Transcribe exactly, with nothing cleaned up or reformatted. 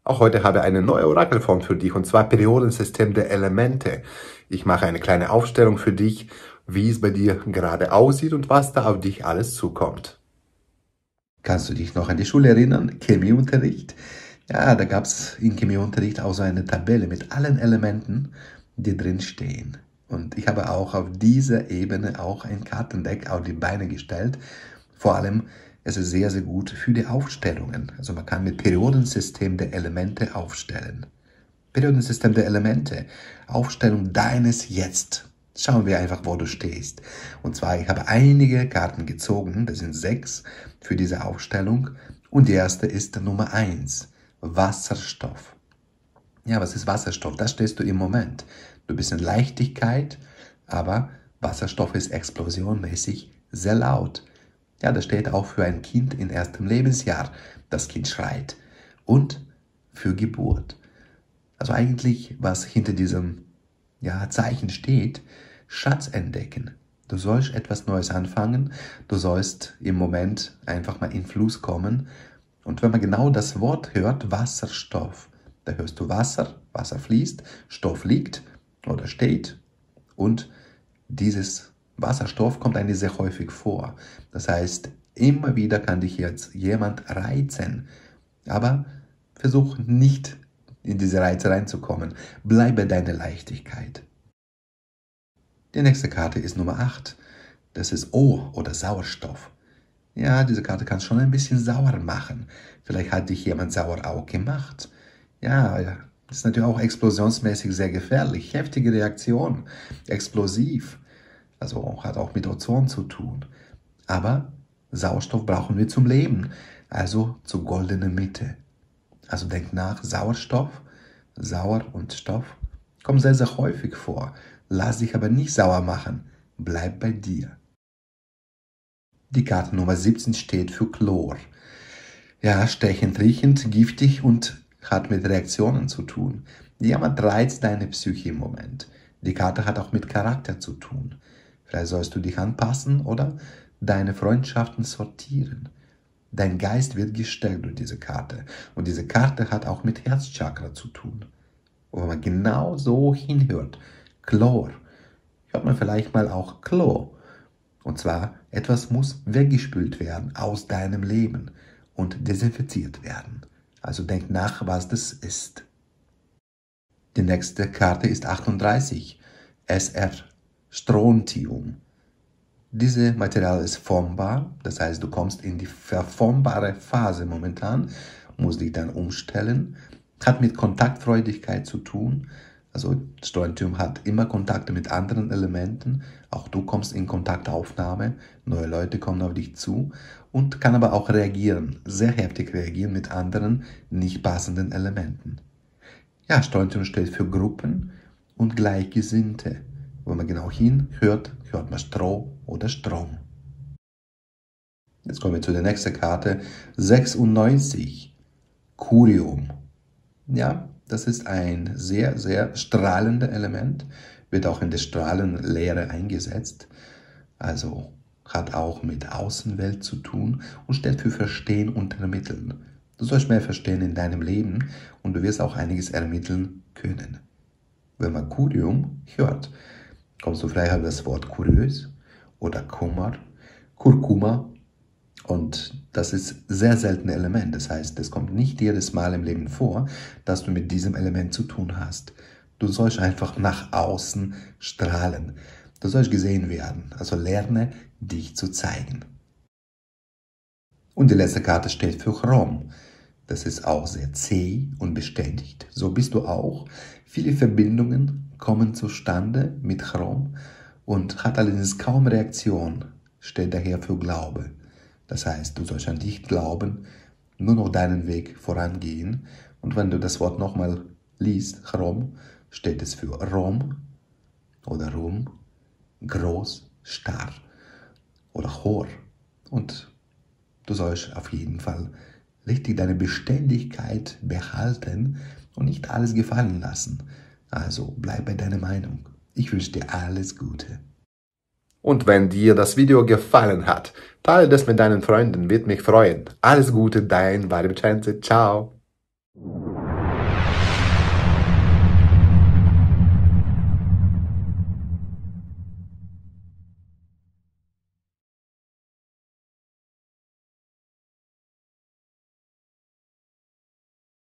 Auch heute habe ich eine neue Orakelform für dich, und zwar Periodensystem der Elemente. Ich mache eine kleine Aufstellung für dich, wie es bei dir gerade aussieht und was da auf dich alles zukommt. Kannst du dich noch an die Schule erinnern? Chemieunterricht? Ja, da gab es im Chemieunterricht auch so eine Tabelle mit allen Elementen, die drin stehen. Und ich habe auch auf dieser Ebene auch ein Kartendeck auf die Beine gestellt. Vor allem, es ist sehr, sehr gut für die Aufstellungen. Also man kann mit Periodensystem der Elemente aufstellen. Periodensystem der Elemente. Aufstellung deines Jetzt. Schauen wir einfach, wo du stehst. Und zwar, ich habe einige Karten gezogen, das sind sechs für diese Aufstellung. Und die erste ist Nummer eins, Wasserstoff. Ja, was ist Wasserstoff? Da stehst du im Moment. Du bist in Leichtigkeit, aber Wasserstoff ist explosionmäßig sehr laut. Ja, das steht auch für ein Kind in erstem Lebensjahr. Das Kind schreit. Und für Geburt. Also eigentlich, was hinter diesem ja, Zeichen steht, Schatz entdecken. Du sollst etwas Neues anfangen, du sollst im Moment einfach mal in Fluss kommen. Und wenn man genau das Wort hört, Wasserstoff, da hörst du Wasser, Wasser fließt, Stoff liegt oder steht und dieses Wasserstoff kommt eigentlich sehr häufig vor. Das heißt, immer wieder kann dich jetzt jemand reizen, aber versuch nicht in diese Reize reinzukommen. Bleibe deine Leichtigkeit. Die nächste Karte ist Nummer acht. Das ist O oder Sauerstoff. Ja, diese Karte kann schon ein bisschen sauer machen. Vielleicht hat dich jemand sauer auch gemacht. Ja, das ist natürlich auch explosionsmäßig sehr gefährlich. Heftige Reaktion, explosiv. Also hat auch mit Ozon zu tun. Aber Sauerstoff brauchen wir zum Leben, also zur goldenen Mitte. Also denk nach, Sauerstoff, Sauer und Stoff kommen sehr, sehr häufig vor. Lass dich aber nicht sauer machen. Bleib bei dir. Die Karte Nummer siebzehn steht für Chlor. Ja, stechend, riechend, giftig und hat mit Reaktionen zu tun. Jemand reizt deine Psyche im Moment. Die Karte hat auch mit Charakter zu tun. Vielleicht sollst du dich anpassen oder deine Freundschaften sortieren. Dein Geist wird gestärkt durch diese Karte. Und diese Karte hat auch mit Herzchakra zu tun. Und wenn man genau so hinhört, Chlor, hört man vielleicht mal auch Klo. Und zwar, etwas muss weggespült werden aus deinem Leben und desinfiziert werden. Also denk nach, was das ist. Die nächste Karte ist achtunddreißig, S R, Strontium. Dieses Material ist formbar, das heißt, du kommst in die verformbare Phase momentan, musst dich dann umstellen, hat mit Kontaktfreudigkeit zu tun. Also Strontium hat immer Kontakte mit anderen Elementen, auch du kommst in Kontaktaufnahme, neue Leute kommen auf dich zu und kann aber auch reagieren, sehr heftig reagieren mit anderen nicht passenden Elementen. Ja, Strontium steht für Gruppen und Gleichgesinnte. Wenn man genau hinhört, hört man Stroh oder Strom. Jetzt kommen wir zu der nächsten Karte, sechsundneunzig, Curium. Ja, das ist ein sehr, sehr strahlender Element, wird auch in der Strahlenlehre eingesetzt, also hat auch mit Außenwelt zu tun und steht für Verstehen und Ermitteln. Du sollst mehr verstehen in deinem Leben und du wirst auch einiges ermitteln können. Wenn man Curium hört, kommst du vielleicht auf das Wort kuriös oder Kummer, Kurkuma. Und das ist sehr seltenes Element. Das heißt, es kommt nicht jedes Mal im Leben vor, dass du mit diesem Element zu tun hast. Du sollst einfach nach außen strahlen. Du sollst gesehen werden. Also lerne, dich zu zeigen. Und die letzte Karte steht für Chrom. Das ist auch sehr zäh und beständig. So bist du auch. Viele Verbindungen kommen zustande mit Chrom und hat allerdings kaum Reaktion. Steht daher für Glaube. Das heißt, du sollst an dich glauben, nur noch deinen Weg vorangehen. Und wenn du das Wort nochmal liest, Chrom, steht es für Rom oder Rum, groß, starr oder Chor. Und du sollst auf jeden Fall richtig deine Beständigkeit behalten und nicht alles gefallen lassen. Also bleib bei deiner Meinung. Ich wünsche dir alles Gute. Und wenn dir das Video gefallen hat, teile das mit deinen Freunden, wird mich freuen. Alles Gute, dein Vadim Chance. Ciao.